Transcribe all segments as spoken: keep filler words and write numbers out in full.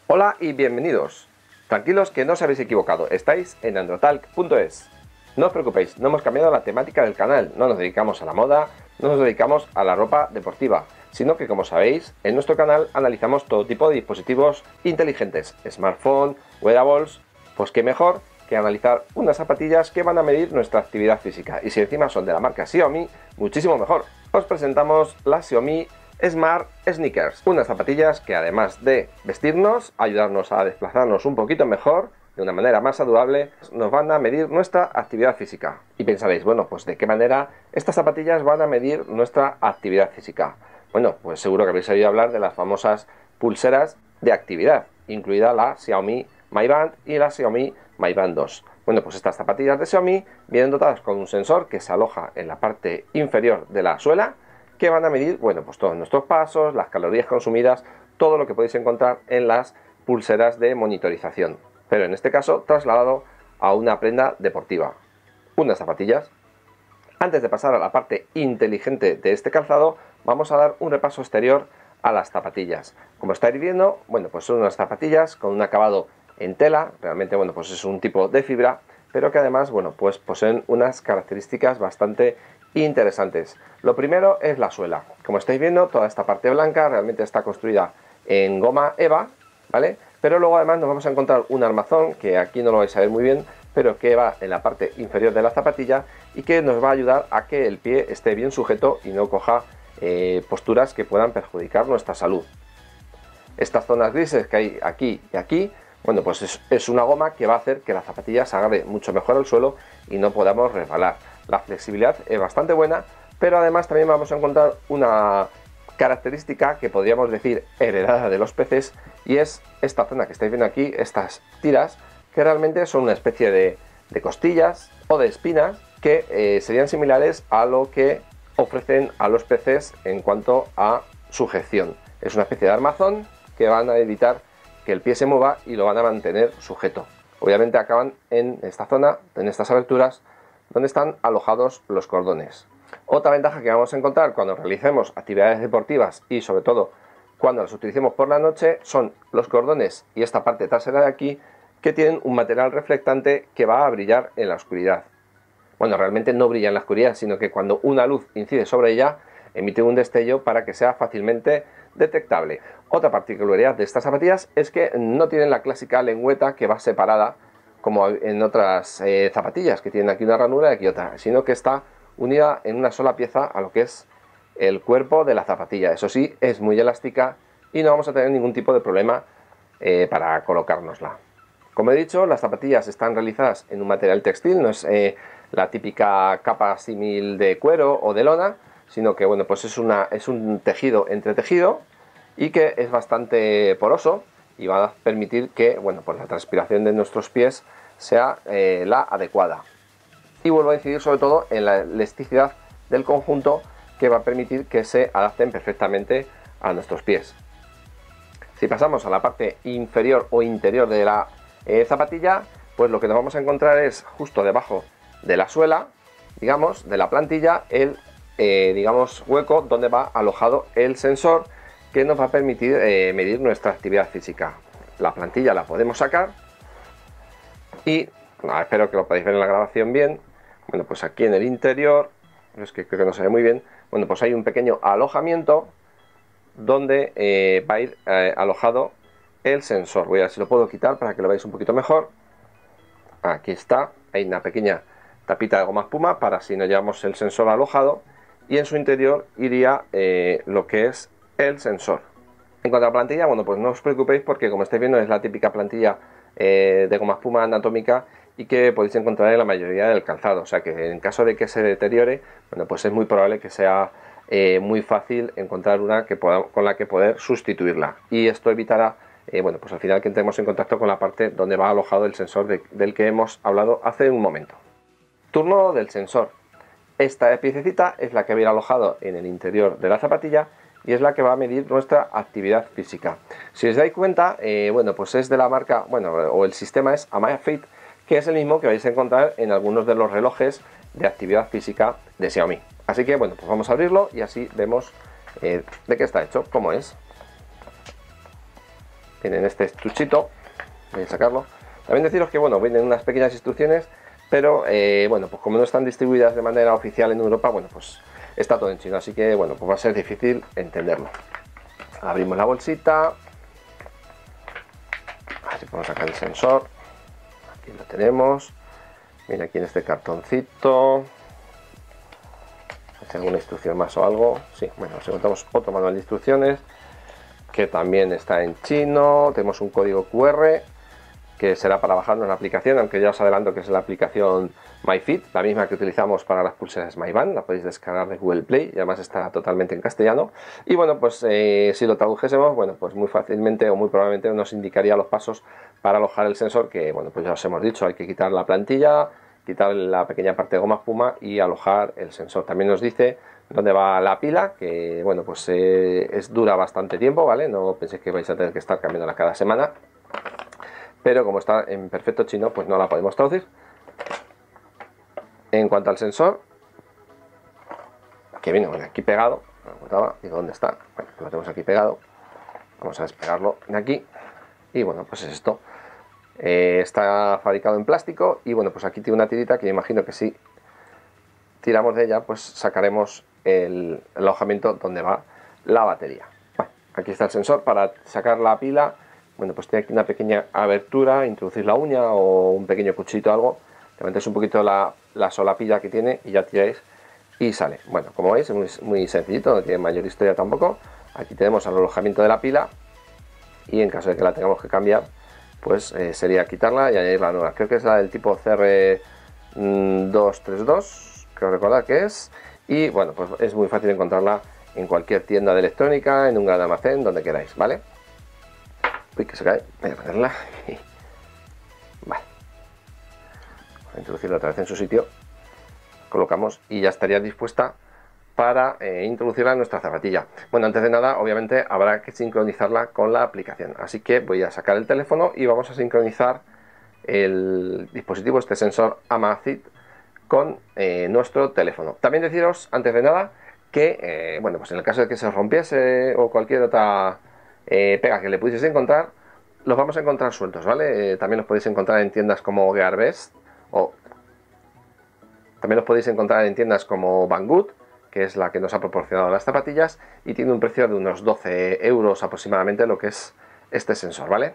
Hola y bienvenidos. Tranquilos que no os habéis equivocado, estáis en androtalk punto es. No os preocupéis, no hemos cambiado la temática del canal, no nos dedicamos a la moda, no nos dedicamos a la ropa deportiva, sino que, como sabéis, en nuestro canal analizamos todo tipo de dispositivos inteligentes, smartphone, wearables. Pues qué mejor que analizar unas zapatillas que van a medir nuestra actividad física, y si encima son de la marca Xiaomi, muchísimo mejor. Os presentamos las Xiaomi Smart Sneakers, unas zapatillas que, además de vestirnos, ayudarnos a desplazarnos un poquito mejor, de una manera más saludable, nos van a medir nuestra actividad física. Y pensaréis, bueno, pues ¿de qué manera estas zapatillas van a medir nuestra actividad física? Bueno, pues seguro que habéis oído hablar de las famosas pulseras de actividad, incluida la Xiaomi Mi Band y la Xiaomi Mi Band dos. Bueno, pues estas zapatillas de Xiaomi vienen dotadas con un sensor que se aloja en la parte inferior de la suela, que van a medir, bueno, pues todos nuestros pasos, las calorías consumidas, todo lo que podéis encontrar en las pulseras de monitorización, pero en este caso trasladado a una prenda deportiva, unas zapatillas. Antes de pasar a la parte inteligente de este calzado, vamos a dar un repaso exterior a las zapatillas. Como estáis viendo, bueno, pues son unas zapatillas con un acabado en tela, realmente, bueno, pues es un tipo de fibra, pero que además, bueno, pues poseen unas características bastante interesantes. Lo primero es la suela. Como estáis viendo, toda esta parte blanca realmente está construida en goma eva, ¿vale? Pero luego además nos vamos a encontrar un armazón, que aquí no lo vais a ver muy bien, pero que va en la parte inferior de la zapatilla y que nos va a ayudar a que el pie esté bien sujeto y no coja eh, posturas que puedan perjudicar nuestra salud. Estas zonas grises que hay aquí y aquí, bueno, pues es, es una goma que va a hacer que la zapatilla se agarre mucho mejor al suelo y no podamos resbalar. La flexibilidad es bastante buena, pero además también vamos a encontrar una característica que podríamos decir heredada de los peces, y es esta zona que estáis viendo aquí, estas tiras, que realmente son una especie de, de costillas o de espinas que eh, serían similares a lo que ofrecen a los peces en cuanto a sujeción. Es una especie de armazón que van a evitar que el pie se mueva y lo van a mantener sujeto. Obviamente acaban en esta zona, en estas aberturas, donde están alojados los cordones. Otra ventaja que vamos a encontrar cuando realicemos actividades deportivas y sobre todo cuando las utilicemos por la noche son los cordones y esta parte trasera de aquí, que tienen un material reflectante que va a brillar en la oscuridad. Bueno, realmente no brilla en la oscuridad, sino que cuando una luz incide sobre ella, emite un destello para que sea fácilmente detectable. Otra particularidad de estas zapatillas es que no tienen la clásica lengüeta que va separada como en otras eh, zapatillas, que tienen aquí una ranura y aquí otra, sino que está unida en una sola pieza a lo que es el cuerpo de la zapatilla. Eso sí, es muy elástica y no vamos a tener ningún tipo de problema eh, para colocárnosla. Como he dicho, las zapatillas están realizadas en un material textil, no es eh, la típica capa símil de cuero o de lona, sino que, bueno, pues es, una, es un tejido entretejido y que es bastante poroso y va a permitir que, bueno, pues la transpiración de nuestros pies sea eh, la adecuada. Y vuelvo a incidir sobre todo en la elasticidad del conjunto, que va a permitir que se adapten perfectamente a nuestros pies. Si pasamos a la parte inferior o interior de la eh, zapatilla, pues lo que nos vamos a encontrar es justo debajo de la suela, digamos, de la plantilla, el eh, digamos hueco donde va alojado el sensor que nos va a permitir eh, medir nuestra actividad física. La plantilla la podemos sacar y no, espero que lo podáis ver en la grabación bien. Bueno, pues aquí en el interior, es que creo que no se ve muy bien, bueno, pues hay un pequeño alojamiento donde eh, va a ir eh, alojado el sensor. Voy a ver si lo puedo quitar para que lo veáis un poquito mejor. Aquí está, hay una pequeña tapita de goma espuma para si no llevamos el sensor alojado, y en su interior iría eh, lo que es el sensor. En cuanto a la plantilla, bueno, pues no os preocupéis porque, como estáis viendo, es la típica plantilla eh, de goma espuma anatómica y que podéis encontrar en la mayoría del calzado, o sea que en caso de que se deteriore, bueno, pues es muy probable que sea eh, muy fácil encontrar una que pueda, con la que poder sustituirla, y esto evitará eh, bueno, pues al final que entremos en contacto con la parte donde va alojado el sensor de, del que hemos hablado hace un momento. Turno del sensor. Esta piececita es la que va a ir alojado en el interior de la zapatilla y es la que va a medir nuestra actividad física. Si os dais cuenta, eh, bueno, pues es de la marca, bueno, o el sistema es Amazfit, que es el mismo que vais a encontrar en algunos de los relojes de actividad física de Xiaomi. Así que, bueno, pues vamos a abrirlo y así vemos eh, de qué está hecho, cómo es. viene en este estuchito. Voy a sacarlo. También deciros que, bueno, vienen unas pequeñas instrucciones, pero eh, bueno, pues como no están distribuidas de manera oficial en Europa, bueno, pues está todo en chino, así que bueno, pues va a ser difícil entenderlo. Abrimos la bolsita. Así podemos sacar el sensor. Aquí lo tenemos. Viene aquí en este cartoncito. ¿Hay alguna instrucción más o algo? Sí, bueno, nos encontramos otro manual de instrucciones que también está en chino. Tenemos un código cu erre que será para bajarnos la aplicación, aunque ya os adelanto que es la aplicación MyFit, la misma que utilizamos para las pulseras MyBand. La podéis descargar de Google Play y además está totalmente en castellano. Y bueno, pues eh, si lo tradujésemos, bueno, pues muy fácilmente o muy probablemente nos indicaría los pasos para alojar el sensor, que bueno, pues ya os hemos dicho, hay que quitar la plantilla, quitar la pequeña parte de goma espuma y alojar el sensor. También nos dice dónde va la pila, que bueno, pues eh, es, dura bastante tiempo, ¿vale? No penséis que vais a tener que estar cambiándola cada semana, pero como está en perfecto chino, pues no la podemos traducir. En cuanto al sensor, que viene aquí pegado, me preguntaba, digo, ¿dónde está? Bueno, lo tenemos aquí pegado. Vamos a despegarlo de aquí. Y bueno, pues es esto. Eh, está fabricado en plástico y bueno, pues aquí tiene una tirita que yo imagino que si tiramos de ella, pues sacaremos el, el alojamiento donde va la batería. Bueno, aquí está el sensor para sacar la pila. Bueno, pues tiene aquí una pequeña abertura, introducir la uña o un pequeño cuchillito o algo, le metéis un poquito la, la solapilla que tiene y ya tiráis y sale. Bueno, como veis es muy, muy sencillito, no tiene mayor historia tampoco. Aquí tenemos el alojamiento de la pila y en caso de que la tengamos que cambiar, pues eh, sería quitarla y añadir la nueva. Creo que es la del tipo ce erre doscientos treinta y dos, creo recordar que es. Y bueno, pues es muy fácil encontrarla en cualquier tienda de electrónica, en un gran almacén, donde queráis, ¿vale? Uy, que se cae, voy a ponerla. Vale. Voy a introducirla otra vez en su sitio. Colocamos y ya estaría dispuesta para eh, introducirla en nuestra zapatilla. Bueno, antes de nada, obviamente habrá que sincronizarla con la aplicación. Así que voy a sacar el teléfono y vamos a sincronizar el dispositivo, este sensor Amazfit, con eh, nuestro teléfono. También deciros, antes de nada, que eh, bueno, pues en el caso de que se rompiese o cualquier otra eh, pega que le pudieseis encontrar, los vamos a encontrar sueltos, ¿vale? Eh, también los podéis encontrar en tiendas como Gearbest o también los podéis encontrar en tiendas como Banggood, que es la que nos ha proporcionado las zapatillas, y tiene un precio de unos doce euros aproximadamente lo que es este sensor, ¿vale?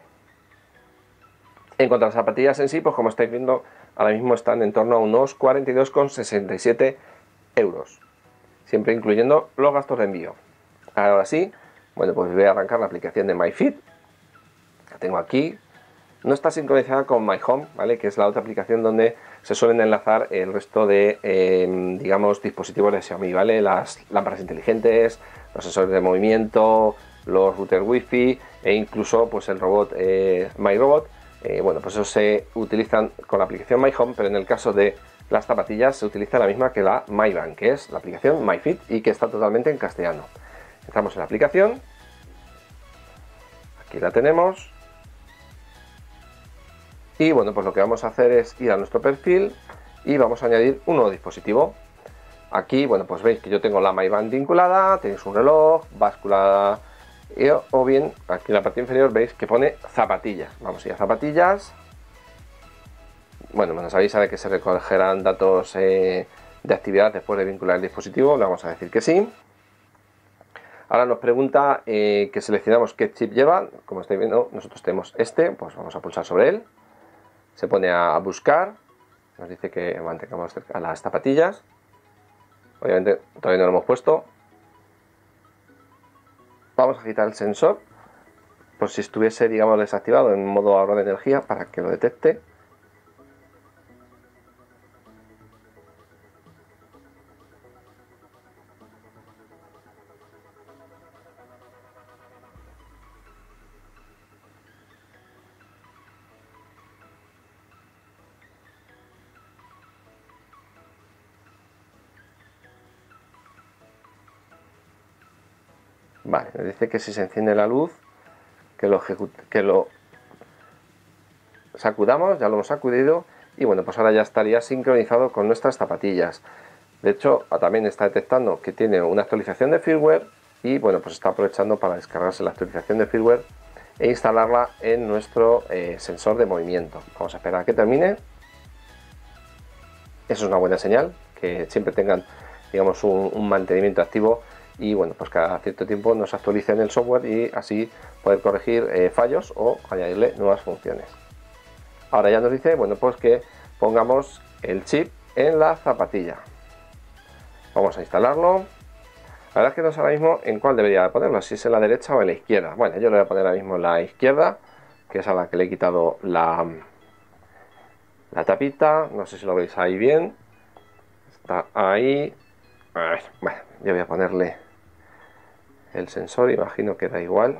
En cuanto a las zapatillas en sí, pues como estáis viendo, ahora mismo están en torno a unos cuarenta y dos con sesenta y siete euros, siempre incluyendo los gastos de envío. Ahora sí, bueno, pues voy a arrancar la aplicación de MyFit. La tengo aquí. No está sincronizada con MyHome, ¿vale? Que es la otra aplicación donde se suelen enlazar el resto de, eh, digamos, dispositivos de Xiaomi, ¿vale? Las lámparas inteligentes, los sensores de movimiento, los routers Wi-Fi e incluso pues el robot eh, MyRobot. Eh, bueno, pues esos se utilizan con la aplicación MyHome, pero en el caso de las zapatillas se utiliza la misma que la MyBand, que es la aplicación MyFit y que está totalmente en castellano. Entramos en la aplicación. Aquí la tenemos. Y bueno, pues lo que vamos a hacer es ir a nuestro perfil y vamos a añadir un nuevo dispositivo. Aquí, bueno, pues veis que yo tengo la MyBand vinculada, tenéis un reloj, báscula, y, o bien aquí en la parte inferior veis que pone zapatillas. Vamos a ir a zapatillas. Bueno, nos avisa de que se recogerán datos eh, de actividad después de vincular el dispositivo. Le vamos a decir que sí. Ahora nos pregunta eh, que seleccionamos qué chip lleva. Como estáis viendo, nosotros tenemos este, pues vamos a pulsar sobre él. Se pone a buscar, nos dice que mantengamos cerca las zapatillas. Obviamente todavía no lo hemos puesto. Vamos a quitar el sensor, por si estuviese, digamos, desactivado en modo ahorro de energía para que lo detecte. Vale, nos dice que si se enciende la luz, que lo, que lo sacudamos, ya lo hemos sacudido y bueno, pues ahora ya estaría sincronizado con nuestras zapatillas. De hecho, también está detectando que tiene una actualización de firmware y bueno, pues está aprovechando para descargarse la actualización de firmware e instalarla en nuestro eh, sensor de movimiento. Vamos a esperar a que termine. Eso es una buena señal, que siempre tengan, digamos, un, un mantenimiento activo y bueno, pues cada cierto tiempo nos actualicen el software y así poder corregir eh, fallos o añadirle nuevas funciones. Ahora ya nos dice, bueno, pues que pongamos el chip en la zapatilla. Vamos a instalarlo. La verdad es que no sé ahora mismo en cuál debería ponerlo, si es en la derecha o en la izquierda. Bueno, yo lo voy a poner ahora mismo en la izquierda, que es a la que le he quitado la, la tapita. No sé si lo veis ahí bien. Está ahí. A ver, bueno, yo voy a ponerle el sensor, imagino que da igual.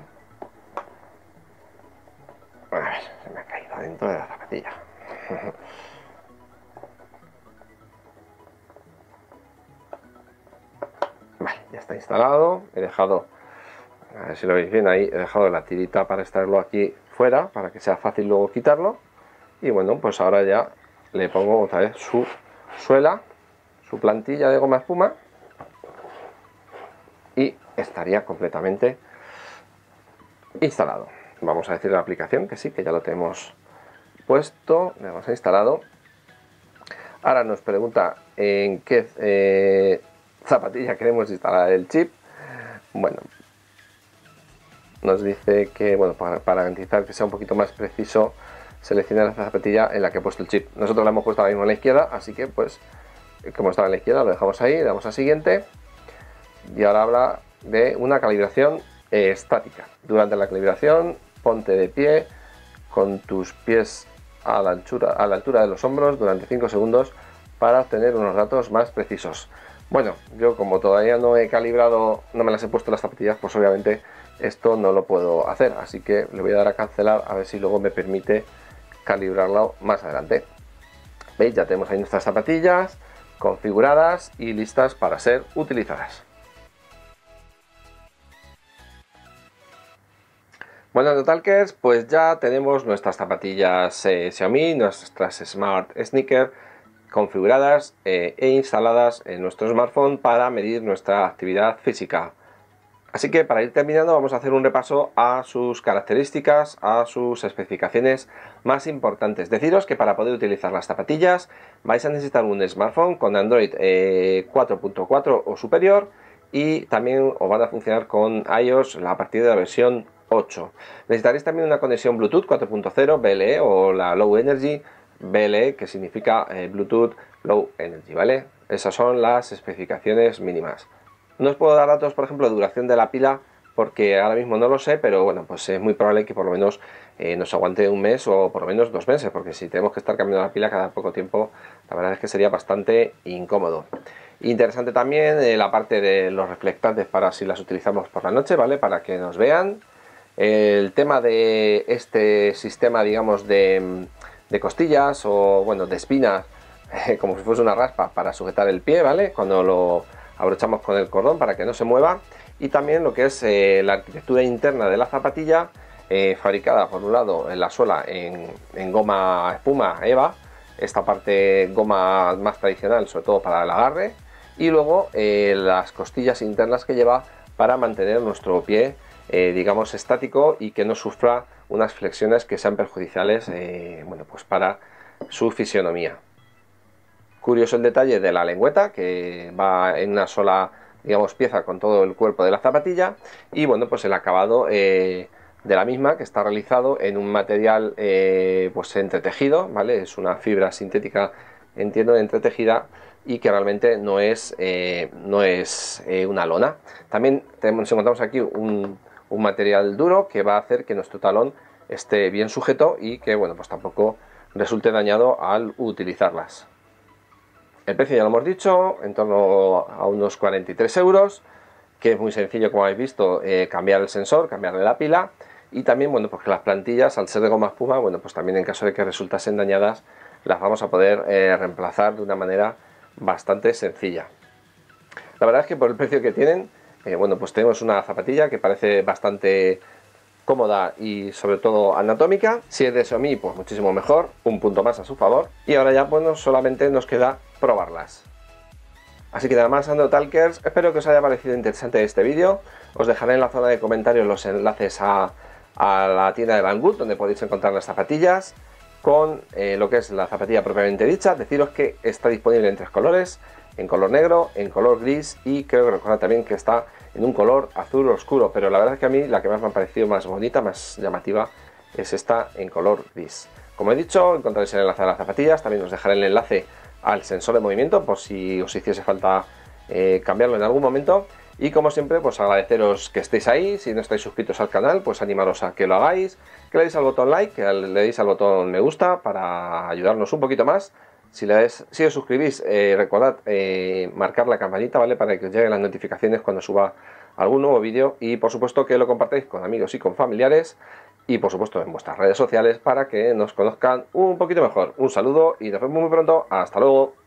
A ver, se me ha caído dentro de la zapatilla. Vale, ya está instalado. He dejado, a ver si lo veis bien ahí, he dejado la tirita para extraerlo aquí fuera, para que sea fácil luego quitarlo. Y bueno, pues ahora ya le pongo otra vez su suela, su plantilla de goma espuma, y estaría completamente instalado. Vamos a decir la aplicación que sí, que ya lo tenemos puesto, le hemos instalado. Ahora nos pregunta en qué eh, zapatilla queremos instalar el chip. Bueno, nos dice que, bueno, para, para garantizar que sea un poquito más preciso, selecciona la zapatilla en la que he puesto el chip. Nosotros la hemos puesto ahora mismo en la izquierda, así que pues como estaba en la izquierda lo dejamos ahí, le damos a siguiente. Y ahora habla de una calibración eh, estática. Durante la calibración ponte de pie con tus pies a la altura, a la altura de los hombros durante cinco segundos para obtener unos datos más precisos. Bueno, yo como todavía no he calibrado, no me las he puesto las zapatillas, pues obviamente esto no lo puedo hacer, así que le voy a dar a cancelar a ver si luego me permite calibrarlo más adelante. ¿Veis? Ya tenemos ahí nuestras zapatillas configuradas y listas para ser utilizadas. Bueno, Androtalkers, pues ya tenemos nuestras zapatillas eh, Xiaomi, nuestras Smart Sneaker configuradas eh, e instaladas en nuestro smartphone para medir nuestra actividad física. Así que para ir terminando vamos a hacer un repaso a sus características, a sus especificaciones más importantes. Deciros que para poder utilizar las zapatillas vais a necesitar un smartphone con Android eh, cuatro punto cuatro o superior y también os van a funcionar con iOS a partir de la versión ocho. Necesitaréis también una conexión Bluetooth cuatro punto cero B L E o la Low Energy B L E, que significa eh, Bluetooth Low Energy, ¿vale? Esas son las especificaciones mínimas. No os puedo dar datos, por ejemplo, de duración de la pila, porque ahora mismo no lo sé, pero bueno, pues es muy probable que por lo menos eh, nos aguante un mes o por lo menos dos meses, porque si tenemos que estar cambiando la pila cada poco tiempo, la verdad es que sería bastante incómodo. Interesante también eh, la parte de los reflectantes para si las utilizamos por la noche, ¿vale? Para que nos vean. El tema de este sistema, digamos, de, de costillas o, bueno, de espinas, eh, como si fuese una raspa para sujetar el pie, ¿vale? Cuando lo abrochamos con el cordón para que no se mueva. Y también lo que es eh, la arquitectura interna de la zapatilla, eh, fabricada por un lado en la suela en, en goma espuma EVA, esta parte goma más tradicional, sobre todo para el agarre, y luego eh, las costillas internas que lleva para mantener nuestro pie Eh, digamos estático y que no sufra unas flexiones que sean perjudiciales eh, bueno, pues para su fisionomía. Curioso el detalle de la lengüeta, que va en una sola, digamos, pieza con todo el cuerpo de la zapatilla, y bueno, pues el acabado eh, de la misma, que está realizado en un material eh, pues entretejido, ¿vale? Es una fibra sintética, entiendo, entretejida, y que realmente no es, eh, no es eh, una lona. También tenemos, encontramos aquí un un material duro que va a hacer que nuestro talón esté bien sujeto y que, bueno, pues tampoco resulte dañado al utilizarlas. El precio ya lo hemos dicho, en torno a unos cuarenta y tres euros, que es muy sencillo, como habéis visto, eh, cambiar el sensor, cambiarle la pila, y también, bueno, porque las plantillas, al ser de goma espuma, bueno, pues también en caso de que resultasen dañadas, las vamos a poder eh, reemplazar de una manera bastante sencilla. La verdad es que por el precio que tienen, Eh, bueno, pues tenemos una zapatilla que parece bastante cómoda y sobre todo anatómica. Si es de Xiaomi, pues muchísimo mejor, un punto más a su favor. Y ahora ya, bueno, solamente nos queda probarlas. Así que nada más, Androtalkers, espero que os haya parecido interesante este vídeo. Os dejaré en la zona de comentarios los enlaces a a la tienda de Banggood, donde podéis encontrar las zapatillas con eh, lo que es la zapatilla propiamente dicha. Deciros que está disponible en tres colores, en color negro, en color gris y creo que recordar también que está en un color azul oscuro, pero la verdad es que a mí la que más me ha parecido más bonita, más llamativa, es esta en color gris. Como he dicho, encontraréis el enlace a las zapatillas, también os dejaré el enlace al sensor de movimiento por si os hiciese falta eh, cambiarlo en algún momento. Y como siempre, pues agradeceros que estéis ahí. Si no estáis suscritos al canal, pues animaros a que lo hagáis, que le deis al botón like, que le deis al botón me gusta para ayudarnos un poquito más. Si, le des, si os suscribís, eh, recordad eh, marcar la campanita, ¿vale? Para que os lleguen las notificaciones cuando suba algún nuevo vídeo. Y por supuesto que lo compartáis con amigos y con familiares. Y por supuesto en vuestras redes sociales para que nos conozcan un poquito mejor. Un saludo y nos vemos muy pronto. Hasta luego.